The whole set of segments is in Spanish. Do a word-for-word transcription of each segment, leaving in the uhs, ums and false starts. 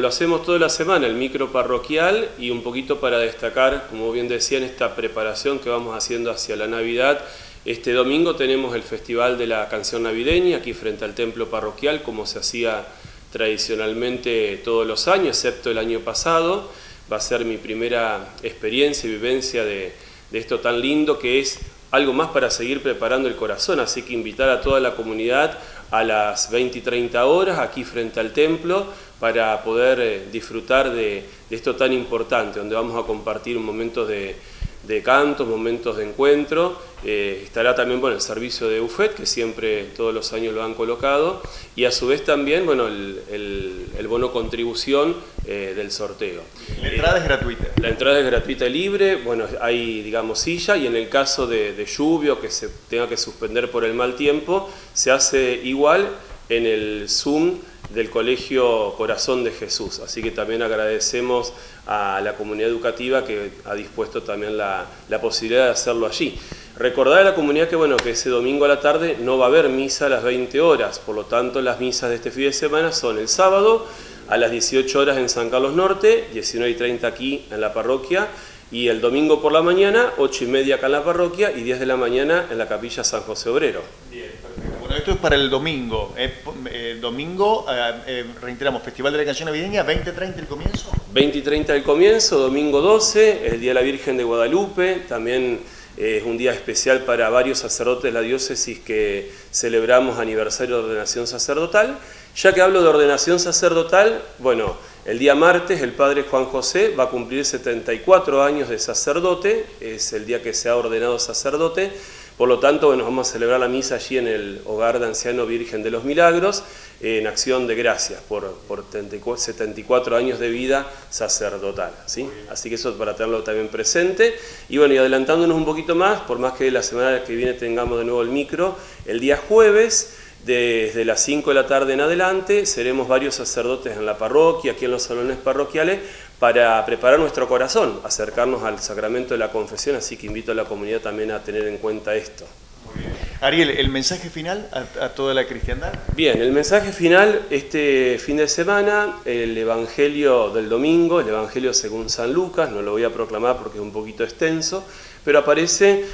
lo hacemos toda la semana, el micro parroquial, y un poquito para destacar, como bien decían, esta preparación que vamos haciendo hacia la Navidad. Este domingo tenemos el Festival de la Canción Navideña aquí frente al templo parroquial, como se hacía tradicionalmente todos los años, excepto el año pasado. Va a ser mi primera experiencia y vivencia de, de esto tan lindo, que es algo más para seguir preparando el corazón, así que invitar a toda la comunidad a las veinte y treinta horas aquí frente al templo para poder eh, disfrutar de, de esto tan importante, donde vamos a compartir momentos de, de cantos, momentos de encuentro. Eh, estará también bueno, el servicio de Buffet, que siempre todos los años lo han colocado, y a su vez también bueno, el, el, el bono contribución eh, del sorteo. La entrada eh, es gratuita. La entrada es gratuita y libre, bueno, hay digamos silla, y en el caso de, de lluvia o que se tenga que suspender por el mal tiempo, se hace igual en el Zoom del Colegio Corazón de Jesús, así que también agradecemos a la comunidad educativa que ha dispuesto también la, la posibilidad de hacerlo allí. Recordar a la comunidad que, bueno, que ese domingo a la tarde no va a haber misa a las veinte horas, por lo tanto las misas de este fin de semana son el sábado a las dieciocho horas en San Carlos Norte, diecinueve y treinta aquí en la parroquia, y el domingo por la mañana, ocho y media acá en la parroquia y diez de la mañana en la capilla San José Obrero. Bien, perfecto. Bueno, esto es para el domingo. Eh, eh, domingo, eh, eh, reiteramos, Festival de la Canción Navideña, veinte y treinta el comienzo. veinte y treinta el comienzo, domingo doce, el Día de la Virgen de Guadalupe, también eh, es un día especial para varios sacerdotes de la diócesis que celebramos aniversario de ordenación sacerdotal. Ya que hablo de ordenación sacerdotal, bueno, el día martes el padre Juan José va a cumplir setenta y cuatro años de sacerdote, es el día que se ha ordenado sacerdote, por lo tanto, bueno, vamos a celebrar la misa allí en el Hogar de Anciano Virgen de los Milagros, en acción de gracias por, por setenta y cuatro años de vida sacerdotal, ¿sí? Así que eso para tenerlo también presente. Y bueno, y adelantándonos un poquito más, por más que la semana que viene tengamos de nuevo el micro, el día jueves, desde las cinco de la tarde en adelante, seremos varios sacerdotes en la parroquia, aquí en los salones parroquiales, para preparar nuestro corazón, acercarnos al sacramento de la confesión, así que invito a la comunidad también a tener en cuenta esto. Muy bien. Ariel, ¿el mensaje final a, a toda la cristiandad? Bien, el mensaje final, este fin de semana, el Evangelio del domingo, el Evangelio según San Lucas, no lo voy a proclamar porque es un poquito extenso, pero aparece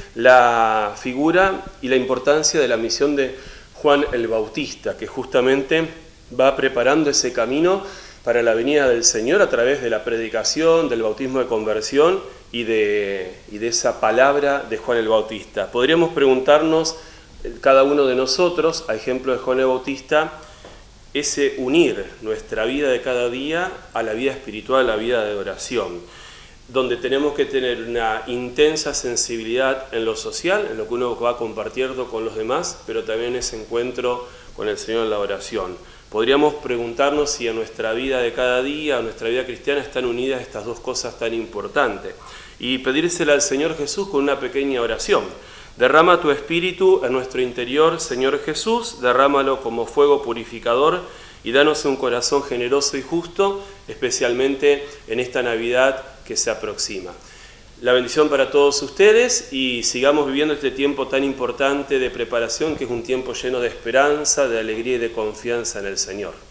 la figura y la importancia de la misión de Juan el Bautista, que justamente va preparando ese camino para la venida del Señor a través de la predicación, del bautismo de conversión y de, y de esa palabra de Juan el Bautista. Podríamos preguntarnos, cada uno de nosotros, a ejemplo de Juan el Bautista, ese unir nuestra vida de cada día a la vida espiritual, a la vida de oración, donde tenemos que tener una intensa sensibilidad en lo social, en lo que uno va compartiendo con los demás, pero también ese encuentro con el Señor en la oración. Podríamos preguntarnos si en nuestra vida de cada día, en nuestra vida cristiana, están unidas estas dos cosas tan importantes. Y pedírsela al Señor Jesús con una pequeña oración. Derrama tu espíritu en nuestro interior, Señor Jesús, derrámalo como fuego purificador y danos un corazón generoso y justo, especialmente en esta Navidad que se aproxima. La bendición para todos ustedes y sigamos viviendo este tiempo tan importante de preparación, que es un tiempo lleno de esperanza, de alegría y de confianza en el Señor.